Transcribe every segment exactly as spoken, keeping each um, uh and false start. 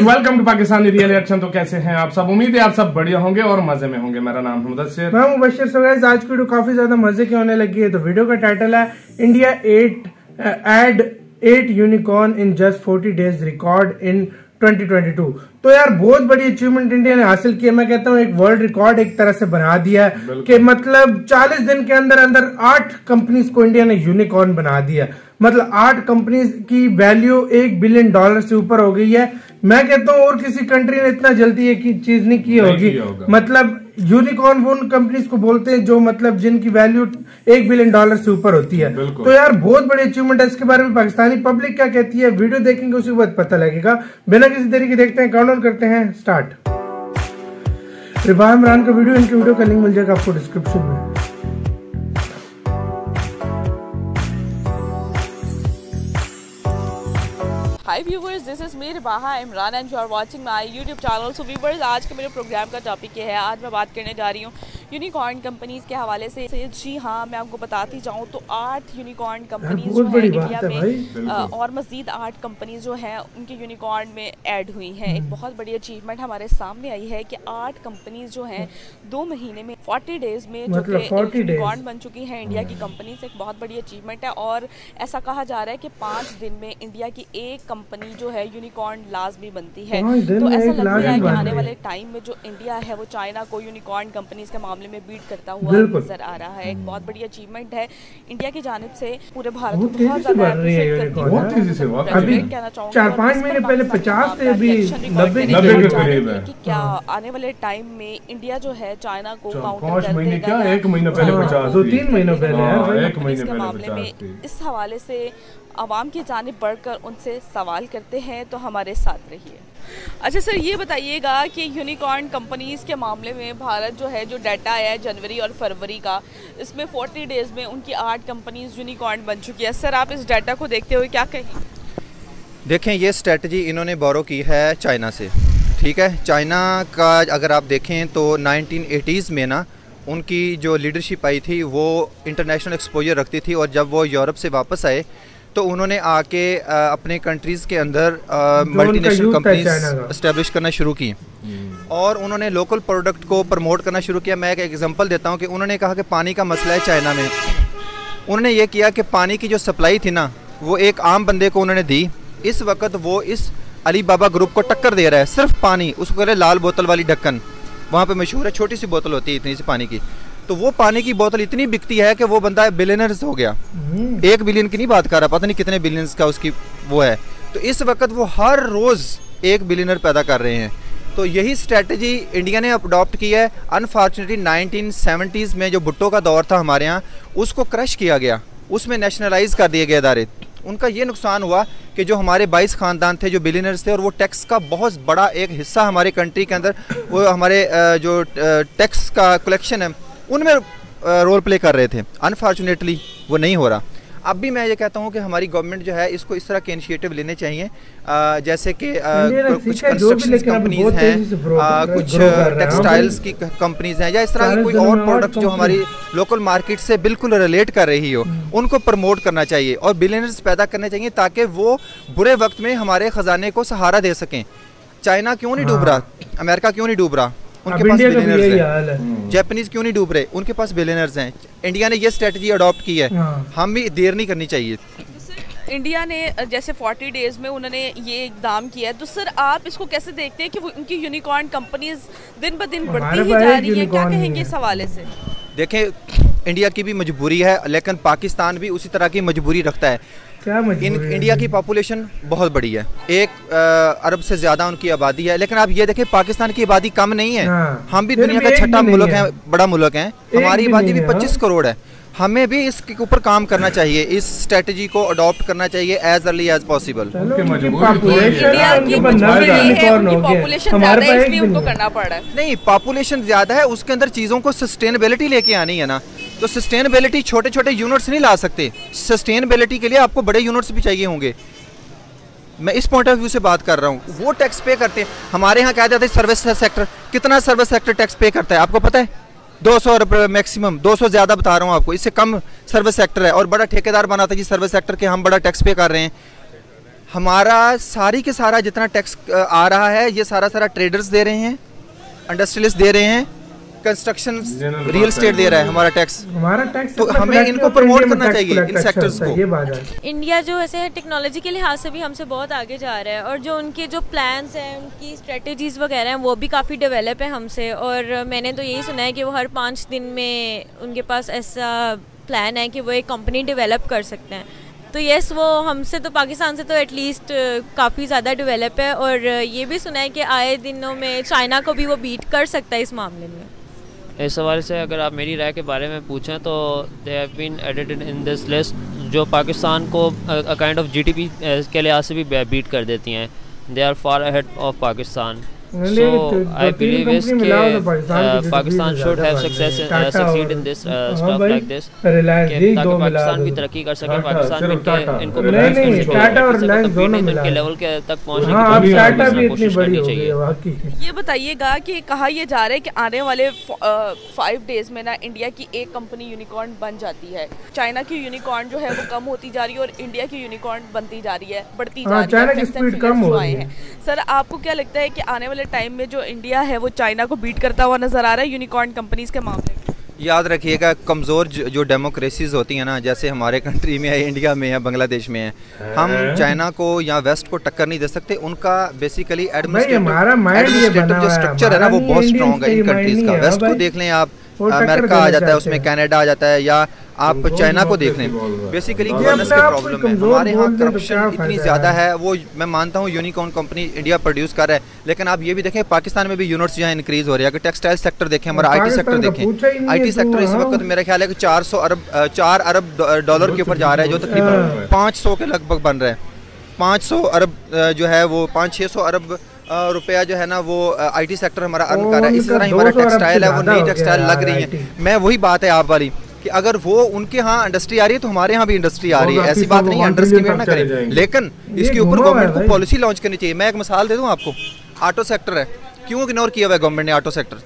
Welcome to Pakistani real action. तो कैसे हैं आप सब? उम्मीद है आप सब बढ़िया होंगे और मजे में होंगे। मेरा नाम है मुदस्सिर, मैं मुबश्शिर। सो गाइस, आज की वीडियो काफी ज्यादा मजे की होने लगी है। तो वीडियो का टाइटल है India at add at unicorn in just forty days record in twenty twenty two. तो यार बहुत बड़ी अचीवमेंट इंडिया ने हासिल की है। मैं कहता हूँ एक वर्ल्ड रिकॉर्ड एक तरह से बना दिया है कि मतलब चालीस दिन के अंदर अंदर आठ कंपनीज को इंडिया ने यूनिकॉर्न बना दिया। मतलब आठ कंपनीज की वैल्यू एक बिलियन डॉलर से ऊपर हो गई है। मैं कहता हूँ और किसी कंट्री ने इतना जल्दी एक चीज नहीं की होगी। मतलब यूनिकॉर्न वो उन कंपनीज को बोलते हैं जो मतलब जिनकी वैल्यू एक बिलियन डॉलर से ऊपर होती है। तो यार बहुत बड़ी अचीवमेंट है। इसके बारे में पाकिस्तानी पब्लिक क्या कहती है, वीडियो देखेंगे उसके बाद पता लगेगा। बिना किसी देरी के देखते हैं, काउंटडाउन करते हैं, स्टार्ट। रिबा इमरान का वीडियो, इनके वीडियो का लिंक मिल जाएगा आपको डिस्क्रिप्शन में। Hi viewers, this is me Ribaha Imran and you are watching my YouTube channel. So viewers, आज के मेरे प्रोग्राम का टॉपिक ये है। आज मैं बात करने जा रही हूँ यूनिकॉर्न कंपनीज के हवाले से। जी हाँ, मैं आपको बताती जाऊँ तो आठ यूनिकॉर्न कंपनीज जो है इंडिया में आ, और मजीद आठ कंपनीज जो है उनके यूनिकॉर्न में ऐड हुई हैं। एक बहुत बड़ी अचीवमेंट हमारे सामने आई है कि आठ कंपनीज जो हैं दो महीने में फोर्टी डेज में जो कि यूनिकॉर्न बन चुकी हैं इंडिया की कंपनीज। एक बहुत बड़ी अचीवमेंट है और ऐसा कहा जा रहा है कि पाँच दिन में इंडिया की एक कंपनी जो है यूनिकॉर्न लाजमी बनती है। तो ऐसा लगता है कि आने वाले टाइम में जो इंडिया है वो चाइना को यूनिकॉर्न कंपनीज के मामले में बीट करता हुआ नजर आ रहा है। एक बहुत बड़ी अचीवमेंट है इंडिया की जानिब से। पूरे भारत को बहुत ज्यादा कहना चाहूँगी। चार पाँच महीने पहले पचास थे, अभी नब्बे के करीब है। कि क्या आने वाले टाइम में इंडिया जो है चाइना को पाँच महीने क्या एक महीने पहले पचास, दो तीन महीने पहले एक महीने पहले मामले में इस हवाले से आवाम की जानिब बढ़कर उनसे सवाल करते हैं। तो हमारे साथ रहिए। अच्छा सर, ये बताइएगा कि यूनिकॉर्न कंपनीज के मामले में भारत जो है जो डाटा है जनवरी और फरवरी का, इसमें फोर्टी डेज में उनकी आठ कंपनीज यूनिकॉर्न बन चुकी है। सर, आप इस डाटा को देखते हुए क्या कहेंगे? देखें, ये स्ट्रेटजी इन्होंने बोरो की है चाइना से। ठीक है, चाइना का अगर आप देखें तो नाइनटीन एटीज़ में ना उनकी जो लीडरशिप आई थी वो इंटरनेशनल एक्सपोजर रखती थी, और जब वो यूरोप से वापस आए तो उन्होंने आके अपने कंट्रीज़ के अंदर मल्टीनेशनल कंपनीज इस्टेब्लिश करना शुरू की और उन्होंने लोकल प्रोडक्ट को प्रमोट करना शुरू किया। मैं एक एग्जांपल देता हूँ कि उन्होंने कहा कि पानी का मसला है चाइना में। उन्होंने ये किया कि पानी की जो सप्लाई थी ना वो एक आम बंदे को उन्होंने दी। इस वक्त वो इस अली बाबा ग्रुप को टक्कर दे रहा है। सिर्फ पानी, उसको कह रहे लाल बोतल वाली ढक्कन, वहाँ पे मशहूर है, छोटी सी बोतल होती है इतनी सी पानी की। तो वो पानी की बोतल इतनी बिकती है कि वो बंदा बिलियनर्स हो गया। एक बिलियन की नहीं बात कर रहा, पता नहीं कितने बिलियंस का उसकी वो है। तो इस वक्त वो हर रोज़ एक बिलियनर पैदा कर रहे हैं। तो यही स्ट्रेटजी इंडिया ने अडॉप्ट की है। अनफॉर्चुनेटली नाइनटीन सेवेंटीज़ में जो भुट्टो का दौर था हमारे यहाँ, उसको क्रश किया गया, उसमें नेशनलाइज कर दिए गए इदारे। उनका ये नुकसान हुआ कि जो हमारे बाईस ख़ानदान थे जो बिलियनर्स थे, और वो टैक्स का बहुत बड़ा एक हिस्सा हमारे कंट्री के अंदर वो हमारे जो टैक्स का कलेक्शन है उनमें रोल प्ले कर रहे थे। अनफॉर्चुनेटली वो नहीं हो रहा। अब भी मैं ये कहता हूँ कि हमारी गवर्नमेंट जो है इसको इस तरह के इनिशिएटिव लेने चाहिए, आ, जैसे कि कुछ कंस्ट्रक्शन कंपनीज हैं, आ, कुछ टेक्सटाइल्स की कंपनीज हैं, या इस तरह की कोई और प्रोडक्ट जो हमारी लोकल मार्केट से बिल्कुल रिलेट कर रही हो, उनको प्रमोट करना चाहिए और बिलियनर्स पैदा करने चाहिए ताकि वो बुरे वक्त में हमारे ख़जाने को सहारा दे सकें। चाइना क्यों नहीं डूब रहा? अमेरिका क्यों नहीं डूब रहा? उनके पास बिलियनर्स हैं। जापानीज क्यों नहीं डूब रहे? उनके पास बिलियनर्स हैं। इंडिया ने ये स्ट्रेटजी अडॉप्ट की है, हम भी देर नहीं करनी चाहिए। इंडिया ने जैसे फोर्टी डेज में उन्होंने ये इकदाम किया है, तो सर आप इसको कैसे देखते हैं कि वो उनकी यूनिकॉर्न कंपनीज दिन ब दिन बढ़ती ही जा रही है? क्या कहेंगे इस हवाले से? देखें, इंडिया की भी मजबूरी है, लेकिन पाकिस्तान भी उसी तरह की मजबूरी रखता है। इन इंडिया की पॉपुलेशन बहुत बड़ी है, एक अरब से ज़्यादा उनकी आबादी है, लेकिन आप ये देखें पाकिस्तान की आबादी कम नहीं है। हाँ। हम भी दुनिया का छठा मुल्क है, बड़ा मुल्क है, हमारी आबादी भी पच्चीस करोड़ है। हमें भी इसके ऊपर काम करना चाहिए, इस स्ट्रेटजी को अडॉप्ट करना चाहिए एज अर्ली एज पॉसिबल। नहीं, पॉपुलेशन ज्यादा है, उसके अंदर चीजों को सस्टेनेबिलिटी लेके आनी है ना। तो सस्टेनेबिलिटी छोटे छोटे यूनिट्स नहीं ला सकते। सस्टेनेबिलिटी के लिए आपको बड़े यूनिट्स भी चाहिए होंगे। मैं इस पॉइंट ऑफ व्यू से बात कर रहा हूँ। वो टैक्स पे करते हैं। हमारे यहाँ क्या जाता है सर्विस सेक्टर, कितना सर्विस सेक्टर टैक्स पे करता है आपको पता है? दो सौ रुपये मैक्सिमम, दो सौ ज़्यादा बता रहा हूँ आपको, इससे कम सर्विस सेक्टर है। और बड़ा ठेकेदार बनाता है जी सर्विस सेक्टर के, हम बड़ा टैक्स पे कर रहे हैं। हमारा सारी के सारा जितना टैक्स आ रहा है ये सारा सारा ट्रेडर्स दे रहे हैं, इंडस्ट्रियलिस्ट दे रहे हैं, कंस्ट्रक्शन रियल एस्टेट दे रहा है हमारा टैक्स। हमारा टैक्स तो हमें इनको प्रमोट करना चाहिए इन सेक्टर्स को। ये बात है। इंडिया जो ऐसे टेक्नोलॉजी के लिहाज से भी हमसे बहुत आगे जा रहा है और जो उनके जो प्लान्स हैं, उनकी स्ट्रेटजीज वगैरह हैं वो भी काफ़ी डेवलप है हमसे। और मैंने तो यही सुना है कि वो हर पाँच दिन में उनके पास ऐसा प्लान है कि वो एक कंपनी डेवलप कर सकते हैं। तो यस, वो हमसे तो पाकिस्तान से तो एटलीस्ट काफ़ी ज़्यादा डेवलप है। और ये भी सुना है कि आए दिनों में चाइना को भी वो बीट कर सकता है इस मामले में। इस हवाले से अगर आप मेरी राय के बारे में पूछें तो they have been edited in this list, जो पाकिस्तान को काइंड ऑफ जीडीपी के लिहाज से भी बीट कर देती हैं। They are far ahead of Pakistan. So I believe is कि Pakistan should have success succeed in this stuff like this, ताकि पाकिस्तान भी तरक्की कर सके। पाकिस्तान में इनको इनके लेवल के तक पहुंचने की कोशिश चाहिए। ये बताइएगा कि कहा ये जा रहा है कि आने वाले फाइव डेज में ना इंडिया की एक कंपनी यूनिकॉर्न बन जाती है। चाइना की यूनिकॉर्न जो है वो कम होती जा रही है और इंडिया की यूनिकॉर्न बनती जा रही है, बढ़ती जा रही है। सर, आपको क्या लगता है कि आने वाले टाइम में जो इंडिया है वो चाइना को बीट करता हुआ नजर आ रहा है यूनिकॉर्न कंपनीज के मामले में? याद रखिएगा, कमज़ोर जो डेमोक्रेसीज होती हैं ना, जैसे हमारे कंट्री में है, इंडिया में है, बांग्लादेश में है, हम चाइना को या वेस्ट को टक्कर नहीं दे सकते। उनका बेसिकली एडमिनिस्ट्रेटिव जो स्ट्रक्चर है ना वो बहुत स्ट्रॉन्ग है इन कंट्रीज का। वेस्ट को देख लें आप, अमेरिका आ जाता है उसमें, कनाडा आ जाता है, या आप चाइना को देख लें। बेसिकली गवर्नेंस की प्रॉब्लम है। हमारे यहाँ करप्शन इतनी ज़्यादा है, वो मैं मानता हूँ यूनिकॉर्न कंपनी इंडिया प्रोड्यूस कर रहा है, लेकिन आप ये भी देखें पाकिस्तान में भी यूनिट्स जो है इंक्रीज हो रही है। अगर टेक्सटाइल सेक्टर देखें, हमारा आईटी सेक्टर देखें, आईटी सेक्टर इस वक्त मेरा ख्याल है कि चार सौ अरब चार अरब डॉलर के ऊपर जा रहा है, जो तकरीबन पाँच सौ के लगभग बन रहा है। पाँच सौ अरब जो है वो पाँच छः सौ अरब रुपया जो है ना वो आईटी सेक्टर हमारा अर्न कर रहा है। इसी तरह हमारा टेक्सटाइल है, वो नई टेक्सटाइल लग रही है। मैं वही बात है आप वाली कि अगर वो उनके यहाँ इंडस्ट्री आ रही है तो हमारे यहाँ भी इंडस्ट्री आ रही है। ऐसी बात नहीं है, अंडर एस्टिमेट ना करें, लेकिन इसके ऊपर गवर्नमेंट को पॉलिसी लॉन्च करनी चाहिए। मैं एक मिसाल दे दूँ आपको, ऑटो सेक्टर है, क्यों इग्नोर किया हुआ है गवर्नमेंट ने ऑटो सेक्टर?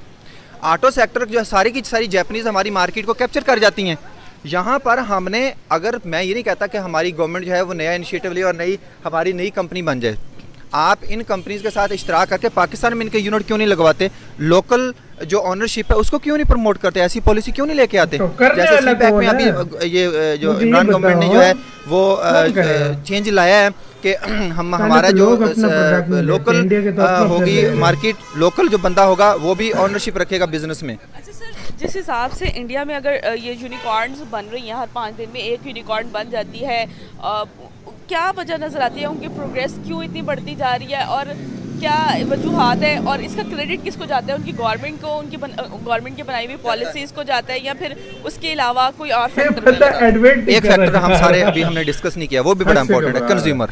ऑटो सेक्टर जो है सारी की सारी जैपनीज हमारी मार्केट को कैप्चर कर जाती हैं। यहाँ पर हमने, अगर मैं ये नहीं कहता कि हमारी गवर्नमेंट जो है वो नया इनिशिएटिव ले और नई हमारी नई कंपनी बन जाए, आप इन कंपनीज के साथ इश्तराक करके पाकिस्तान में इनके यूनिट क्यों नहीं लगवाते? लोकल जो ओनरशिप है उसको क्यों नहीं प्रमोट करते? ऐसी पॉलिसी क्यों नहीं लेके आते? तो जैसे सीपैक में अभी ये जो इमरान गवर्नमेंट ने जो है वो चेंज लाया है कि हम हमारा जो लोकल होगी मार्केट, लोकल जो बंदा होगा वो भी ओनरशिप रखेगा बिजनेस में। जिस हिसाब से इंडिया में अगर ये यूनिकॉर्न्स बन रही हैं, हर पाँच दिन में एक यूनिकॉर्न बन जाती है, आ, क्या वजह नज़र आती है? उनकी प्रोग्रेस क्यों इतनी बढ़ती जा रही है और क्या वजूहात है? और इसका क्रेडिट किसको जाता है? उनकी गवर्नमेंट को, उनकी गवर्नमेंट की बनाई हुई पॉलिसीज़ को जाता है, या फिर उसके अलावा कोई और फैक्टर? एक फैक्टर हम सारे अभी हमने डिस्कस नहीं किया, वो भी बड़ा इंपॉर्टेंट है, कंज्यूमर।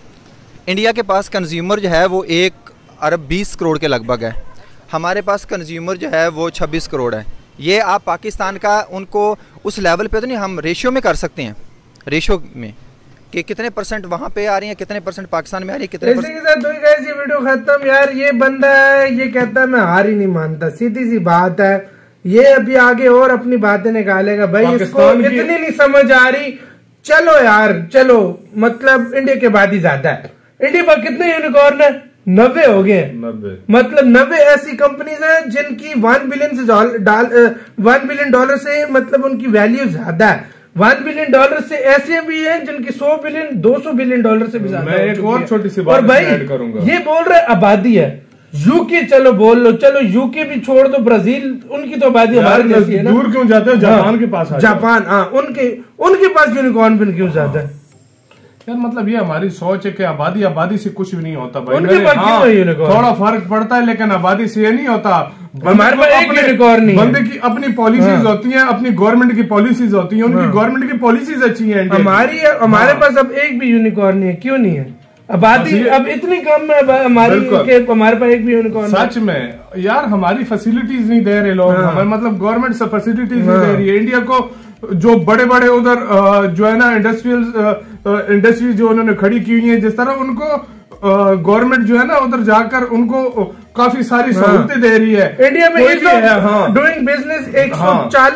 इंडिया के पास कंज्यूमर जो है वो एक अरब बीस करोड़ के लगभग है, हमारे पास कंज्यूमर जो है वो छब्बीस करोड़ है। ये आप पाकिस्तान का उनको उस लेवल पे तो नहीं, हम रेशियो में कर सकते हैं, रेशियो में कि कितने परसेंट वहाँ पे आ रही हैं, कितने परसेंट पाकिस्तान में आ रही है, कितने परसेंट। के साथ कैसी वीडियो खत्म यार। ये बंदा है, ये कहता है मैं हार ही नहीं मानता, सीधी सी बात है। ये अभी आगे और अपनी बातें निकालेगा भाई, इसको इतनी नहीं समझ आ रही। चलो यार चलो, मतलब इंडिया के बाद ही ज्यादा है। इंडिया पर कितने यूनिकॉर्न है? नब्बे हो गए। मतलब नब्बे ऐसी कंपनीज हैं जिनकी वन बिलियन से वन बिलियन डॉलर से मतलब उनकी वैल्यू ज्यादा है। वन बिलियन डॉलर से ऐसे भी हैं जिनकी सौ बिलियन दो सौ बिलियन डॉलर से भी ज्यादा। मैं एक और छोटी सी बात और भाई ये बोल रहे आबादी है यूके, चलो बोल लो, चलो यूके भी छोड़ दो, ब्राजील, उनकी तो आबादी हमारे जैसी है ना। दूर क्यों जाते हो? जापान के पास, जापान, हाँ, उनके उनके पास यूनिकॉर्न बिल क्यों ज्यादा है? यार मतलब ये हमारी सोच है कि आबादी आबादी से कुछ भी नहीं होता भाई। उनके पास हाँ, क्यों यूनिकॉर्न? थोड़ा फर्क पड़ता है, लेकिन आबादी से ये नहीं होता। हमारे पास एक यूनिकॉर्न नहीं है। बंदे की अपनी पॉलिसीज होती हैं, अपनी गवर्नमेंट की पॉलिसीज होती हैं, उनकी गवर्नमेंट की पॉलिसीज अच्छी हैं। हमारी हमारे पास अब एक भी यूनिकॉर्न नहीं है, क्यों नहीं है? आबादी अब इतनी कम है हमारी के हमारे पास एक भी यूनिकॉर्न। सच में यार हमारी फैसिलिटीज नहीं दे रहे लोग, हमारे मतलब गवर्नमेंट से फैसिलिटीज नहीं दे रही है। इंडिया को जो बड़े बड़े उधर जो है ना इंडस्ट्रियल इंडस्ट्री जो उन्होंने खड़ी की हुई है, जिस तरह उनको गवर्नमेंट जो है ना उधर जाकर उनको काफी सारी सहूलतें दे रही है। इंडिया में डूइंग बिजनेस एक सौ चालीस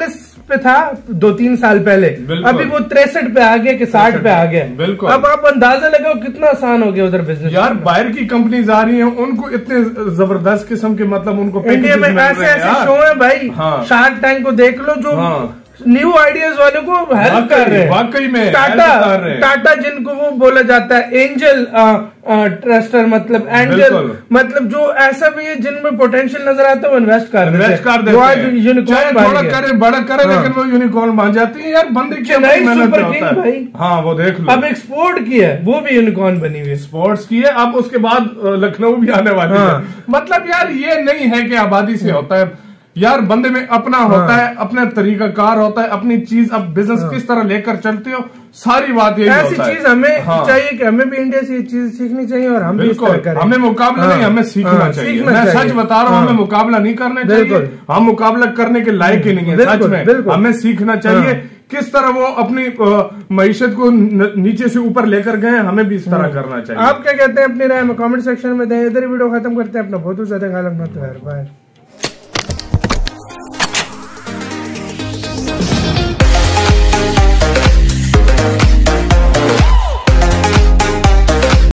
पे था दो तीन साल पहले, अभी वो तिरसठ पे आ गया कि साठ पे आ गया। बिल्कुल। अब आप अंदाजा लगाओ कितना आसान हो गया उधर बिजनेस। यार बाहर की कंपनीज आ रही हैं, उनको इतने जबरदस्त किस्म के मतलब उनको इंडिया में ऐसे ऐसे शो है भाई, शार्क टैंक को देख लो जो न्यू आइडियाज वालों को हेल्प कर रहे हैं। वाकई में टाटा टाटा जिनको वो बोला जाता है एंजल ट्रस्टर, मतलब एंजल, मतलब जो ऐसा भी है जिनमें पोटेंशियल नजर आता है वो इन्वेस्ट कर इन्वेस्ट कर देते हैं। यूनिकॉर्न थोड़ा करे बड़ा करे लेकिन वो यूनिकॉर्न बन जाती है। यार बंदे की मेहनत होता है भाई। हाँ वो देख लो, अब एक्सपोर्ट की है, वो भी यूनिकॉर्न बनी हुई है, स्पोर्ट्स की है। अब उसके बाद लखनऊ भी आने वाली है। मतलब यार ये नहीं है कि आबादी से होता है यार, बंदे में अपना होता है, अपना तरीका कार होता है, अपनी चीज। अब बिजनेस किस तरह लेकर चलते हो, सारी बात यही ऐसी चीज हमें हाँ। चाहिए कि हमें भी इंडिया से ये चीज सीखनी चाहिए और हम भी इस तरह करें। हमें मुकाबला हाँ। नहीं, हमें सीखना हाँ, चाहिए। सीखना मैं चाहिए। सच बता रहा हूँ हाँ। हमें मुकाबला नहीं करना चाहिए, हम मुकाबला करने के लायक ही नहीं है। सच में हमें सीखना चाहिए किस तरह वो अपनी मईशत को नीचे से ऊपर लेकर गए, हमें भी इस तरह करना चाहिए। आप क्या कहते हैं अपनी राय में कमेंट सेक्शन में दें। इधर वीडियो खत्म करते हैं। अपना बहुत ज्यादा ख्याल रखना। तो यार बाय।